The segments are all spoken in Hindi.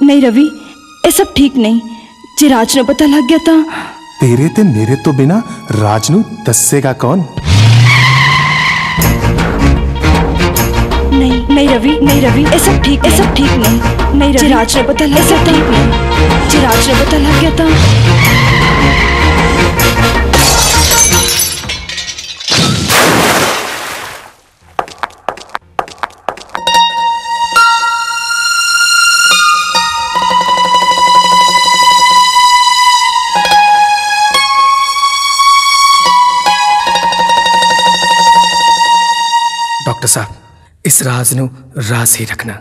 नहीं रवि, ये सब ठीक नहीं। जे राज ने पता लग गया तो तेरे ते मेरे तो बिना राज नू दसेगा कौन? नहीं नहीं रवि, नहीं रवि, ये सब ठीक नहीं। नहीं रवि, राज ने पता लग गया ठीक नहीं। जे राज ने पता लग गया तो डॉक्टर साहब, इस राज नू राज ही रखना।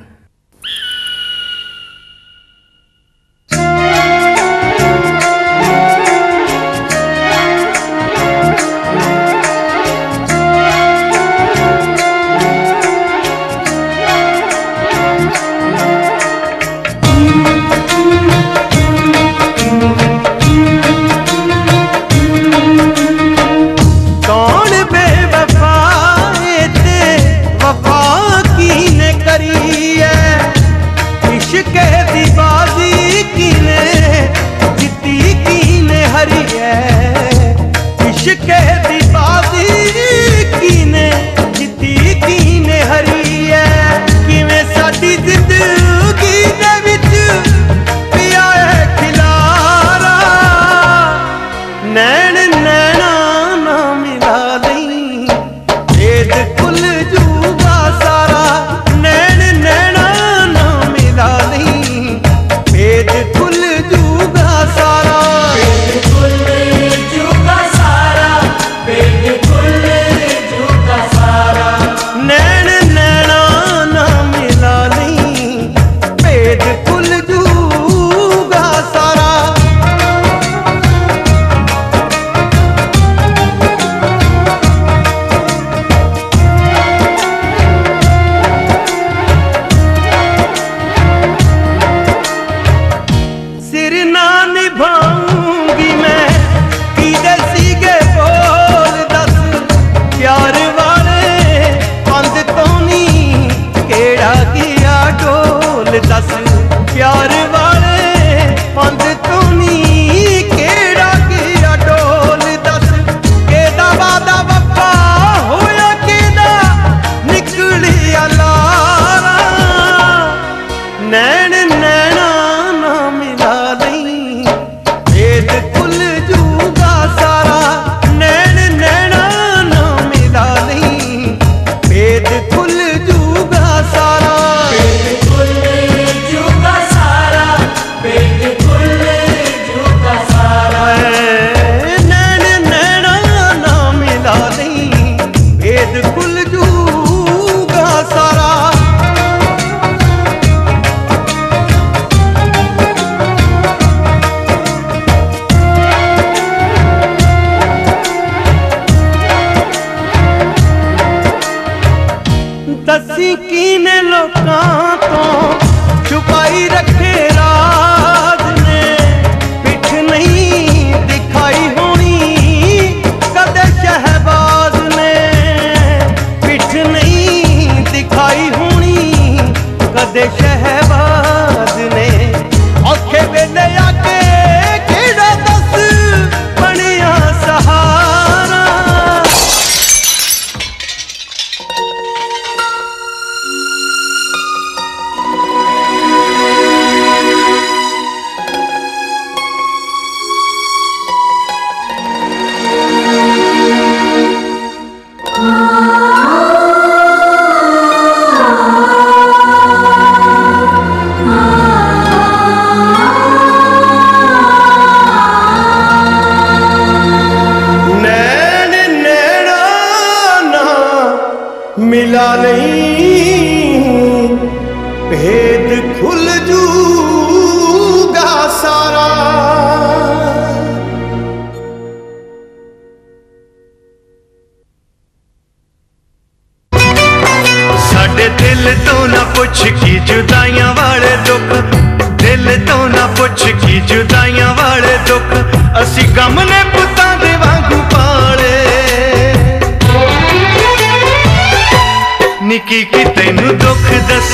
निकी की तेनू दुख दस